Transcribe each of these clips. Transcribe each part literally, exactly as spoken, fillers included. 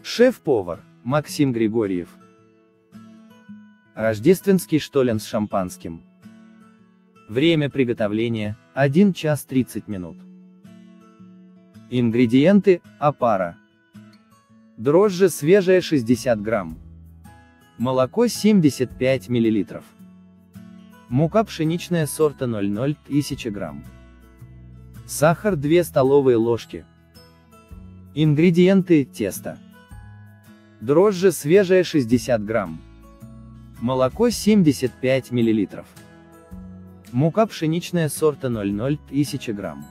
Шеф-повар Максим Григорьев. Рождественский штолен с шампанским. Время приготовления – один час тридцать минут. Ингредиенты: опара, дрожжи свежие шестьдесят грамм, молоко семьдесят пять миллилитров, мука пшеничная сорта ноль ноль тысяча грамм, сахар две столовые ложки. Ингредиенты: тесто, дрожжи свежие шестьдесят грамм, молоко семьдесят пять миллилитров, мука пшеничная сорта ноль ноль тысяча грамм,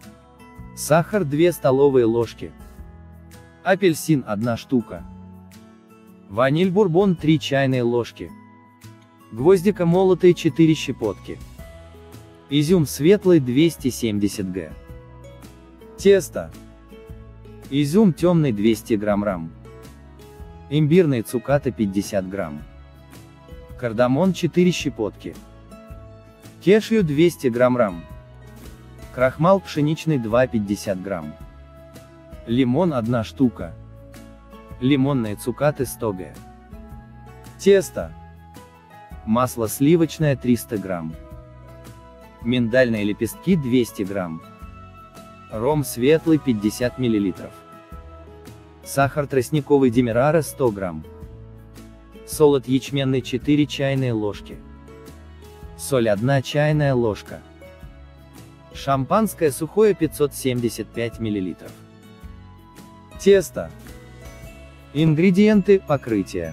сахар две столовые ложки, апельсин одна штука, ваниль бурбон три чайные ложки, гвоздика молотые четыре щепотки, изюм светлый двести семьдесят грамм, тесто, изюм темный двести грамм, имбирные цукаты пятьдесят грамм, кардамон четыре щепотки, кешью двести грамм, крахмал пшеничный два пятьдесят грамм, лимон одна штука, лимонные цукаты сто грамм, тесто, масло сливочное триста грамм, миндальные лепестки двести грамм, ром светлый пятьдесят миллилитров, сахар тростниковый демерара сто грамм, солод ячменный четыре чайные ложки, соль одна чайная ложка, шампанское сухое пятьсот семьдесят пять миллилитров. Тесто. Ингредиенты: покрытие,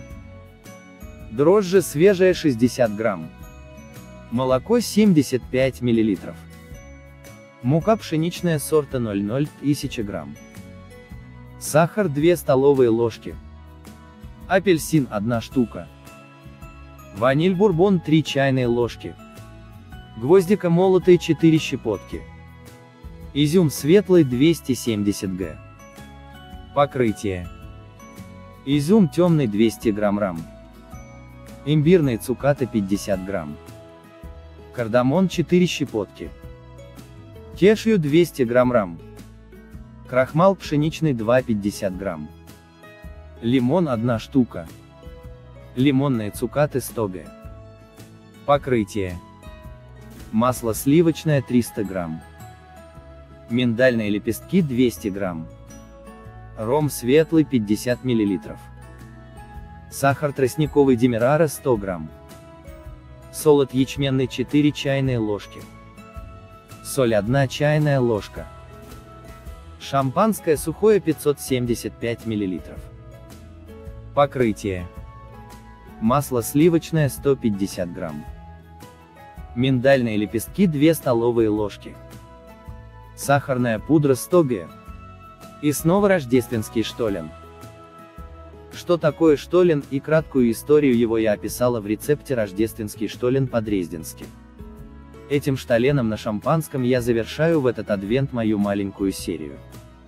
дрожжи свежие шестьдесят грамм, молоко семьдесят пять миллилитров, мука пшеничная сорта ноль ноль тысяча грамм, сахар две столовые ложки, апельсин одна штука, ваниль бурбон три чайные ложки, гвоздика молотые четыре щепотки, изюм светлый двести семьдесят грамм. Покрытие: изюм темный двести грамм, имбирные цукаты пятьдесят грамм, кардамон четыре щепотки, кешью двести грамм, крахмал пшеничный два пятьдесят грамм, лимон одна штука, лимонные цукаты сто грамм. Покрытие: масло сливочное триста грамм, миндальные лепестки двести грамм, ром светлый пятьдесят миллилитров, сахар тростниковый демерара сто грамм, солод ячменный четыре чайные ложки, соль одна чайная ложка, шампанское сухое пятьсот семьдесят пять миллилитров. Покрытие: масло сливочное сто пятьдесят грамм, миндальные лепестки две столовые ложки, сахарная пудра сто грамм. И снова рождественский штолен. Что такое штолен и краткую историю его я описала в рецепте «Рождественский штолен по-дрезденски». Этим штоленом на шампанском я завершаю в этот адвент мою маленькую серию.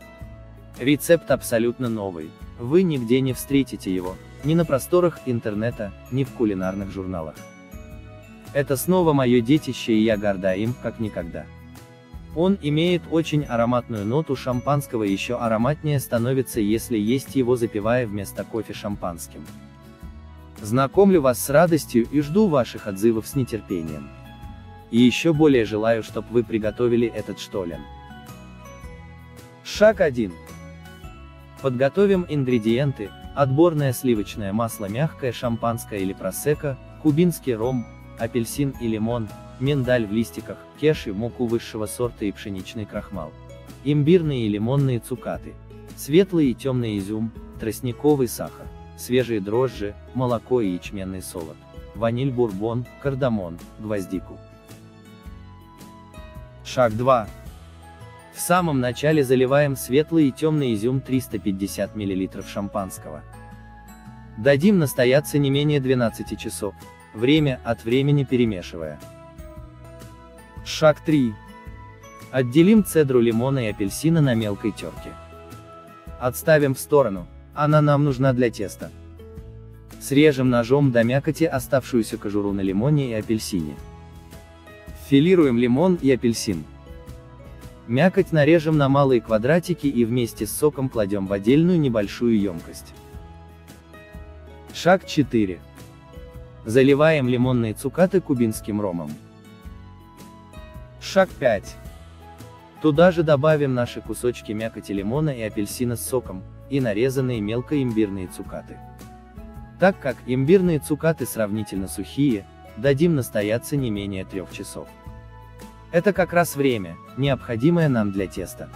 Рецепт абсолютно новый, вы нигде не встретите его, ни на просторах интернета, ни в кулинарных журналах. Это снова мое детище, и я горда им, как никогда. Он имеет очень ароматную ноту шампанского, и еще ароматнее становится, если есть его, запивая вместо кофе шампанским. Знакомлю вас с радостью и жду ваших отзывов с нетерпением. И еще более желаю, чтобы вы приготовили этот штолен. Шаг один. Подготовим ингредиенты: отборное сливочное масло, мягкое шампанское или просекко, кубинский ром, апельсин и лимон, миндаль в листиках, кешью, муку высшего сорта и пшеничный крахмал, имбирные и лимонные цукаты, светлый и темный изюм, тростниковый сахар, свежие дрожжи, молоко и ячменный солод, ваниль бурбон, кардамон, гвоздику. Шаг два. В самом начале заливаем светлый и темный изюм триста пятьдесят миллилитров шампанского. Дадим настояться не менее двенадцати часов, время от времени перемешивая. Шаг три. Отделим цедру лимона и апельсина на мелкой терке. Отставим в сторону, она нам нужна для теста. Срежем ножом до мякоти оставшуюся кожуру на лимоне и апельсине. Филируем лимон и апельсин. Мякоть нарежем на малые квадратики и вместе с соком кладем в отдельную небольшую емкость. Шаг четыре. Заливаем лимонные цукаты кубинским ромом. Шаг пять. Туда же добавим наши кусочки мякоти лимона и апельсина с соком, и нарезанные мелко имбирные цукаты. Так как имбирные цукаты сравнительно сухие, дадим настояться не менее трех часов. Это как раз время, необходимое нам для теста.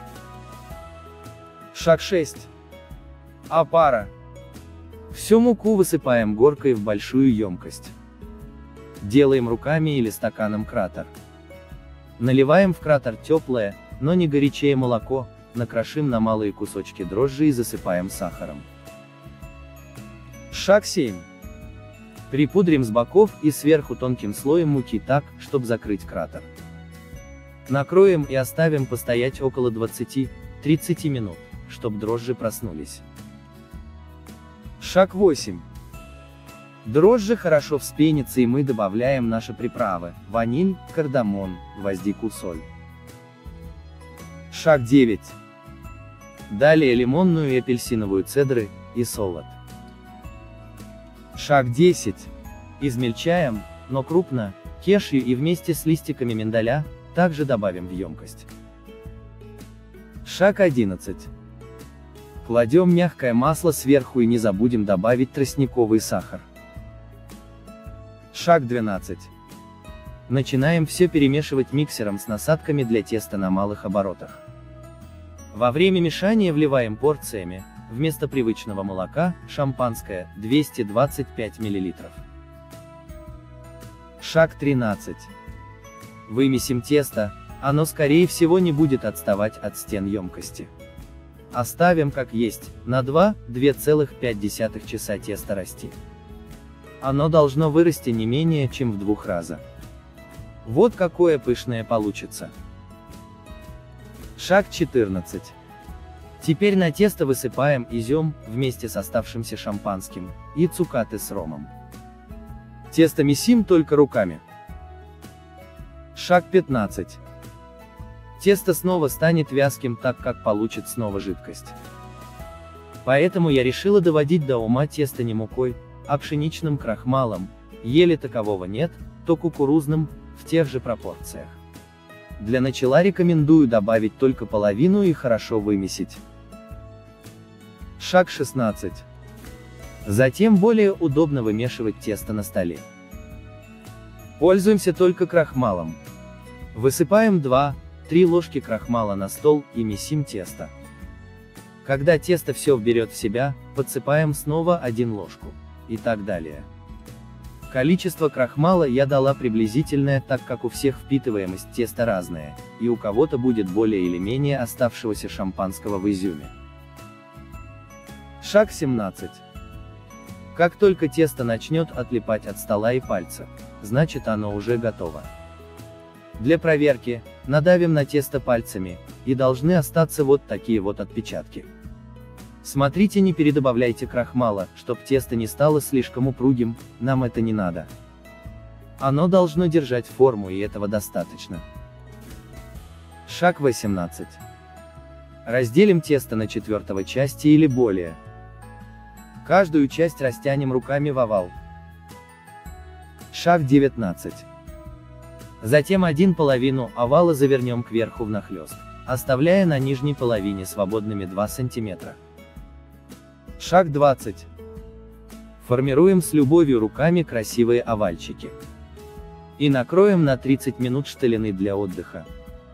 Шаг шесть. Опара. Всю муку высыпаем горкой в большую емкость. Делаем руками или стаканом кратер. Наливаем в кратер теплое, но не горячее молоко, накрошим на малые кусочки дрожжи и засыпаем сахаром. Шаг семь. Припудрим с боков и сверху тонким слоем муки так, чтобы закрыть кратер. Накроем и оставим постоять около двадцати-тридцати минут, чтобы дрожжи проснулись. Шаг восемь. Дрожжи хорошо вспенятся, и мы добавляем наши приправы: ваниль, кардамон, гвоздику, соль. Шаг девять. Далее лимонную и апельсиновую цедры, и солод. Шаг десять. Измельчаем, но крупно, кешью и вместе с листиками миндаля, также добавим в емкость. Шаг одиннадцать. Кладем мягкое масло сверху и не забудем добавить тростниковый сахар. Шаг двенадцать. Начинаем все перемешивать миксером с насадками для теста на малых оборотах. Во время мешания вливаем порциями, вместо привычного молока, шампанское, двести двадцать пять миллилитров. Шаг тринадцать. Вымесим тесто, оно скорее всего не будет отставать от стен емкости. Оставим как есть, на два-два целых пять десятых часа тесто расти. Оно должно вырасти не менее чем в двух раза. Вот какое пышное получится. Шаг четырнадцать. Теперь на тесто высыпаем изюм, вместе с оставшимся шампанским, и цукаты с ромом. Тесто месим только руками. Шаг пятнадцать. Тесто снова станет вязким, так как получит снова жидкость. Поэтому я решила доводить до ума тесто не мукой, а пшеничным крахмалом, ели такового нет, то кукурузным, в тех же пропорциях. Для начала рекомендую добавить только половину и хорошо вымесить. Шаг шестнадцать. Затем более удобно вымешивать тесто на столе. Пользуемся только крахмалом. Высыпаем два-три ложки крахмала на стол и месим тесто. Когда тесто все вберет в себя, подсыпаем снова одну ложку. И так далее. Количество крахмала я дала приблизительное, так как у всех впитываемость теста разная, и у кого-то будет более или менее оставшегося шампанского в изюме. Шаг семнадцать. Как только тесто начнет отлипать от стола и пальцев, значит оно уже готово. Для проверки, надавим на тесто пальцами, и должны остаться вот такие вот отпечатки. Смотрите, не передобавляйте крахмала, чтоб тесто не стало слишком упругим, нам это не надо. Оно должно держать форму, и этого достаточно. Шаг восемнадцать. Разделим тесто на четвертого части или более. Каждую часть растянем руками в овал. Шаг девятнадцать. Затем один половину овала завернем кверху внахлёст, оставляя на нижней половине свободными два сантиметра. Шаг двадцать. Формируем с любовью руками красивые овальчики. И накроем на тридцать минут шталины для отдыха.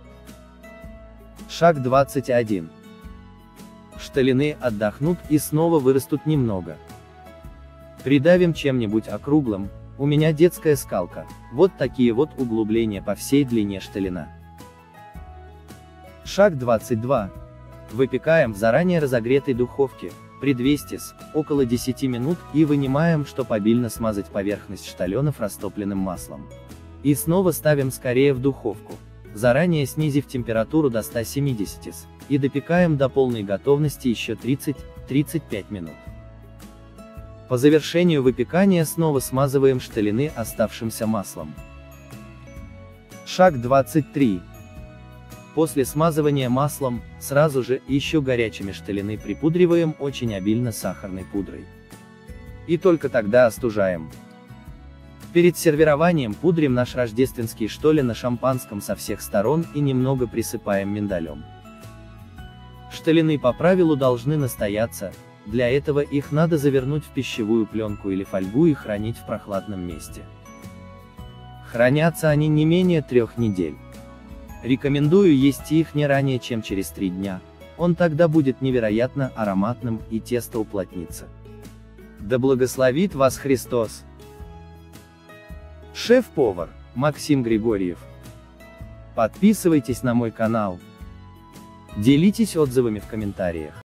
Шаг двадцать один. Шталины отдохнут и снова вырастут немного. Придавим чем-нибудь округлым, у меня детская скалка, вот такие вот углубления по всей длине шталина. Шаг двадцать два. Выпекаем в заранее разогретой духовке, при двухстах, около десяти минут, и вынимаем, чтобы обильно смазать поверхность шталёнов растопленным маслом. И снова ставим скорее в духовку, заранее снизив температуру до ста семидесяти, и допекаем до полной готовности еще тридцать-тридцать пять минут. По завершению выпекания снова смазываем шталины оставшимся маслом. Шаг двадцать три. После смазывания маслом, сразу же, еще горячими шталины припудриваем очень обильно сахарной пудрой. И только тогда остужаем. Перед сервированием пудрим наш рождественский штолен на шампанском со всех сторон и немного присыпаем миндалем. Шталины по правилу должны настояться, для этого их надо завернуть в пищевую пленку или фольгу и хранить в прохладном месте. Хранятся они не менее трех недель. Рекомендую есть их не ранее, чем через три дня, он тогда будет невероятно ароматным и тесто уплотнится. Да благословит вас Христос! Шеф-повар Максим Григорьев. Подписывайтесь на мой канал. Делитесь отзывами в комментариях.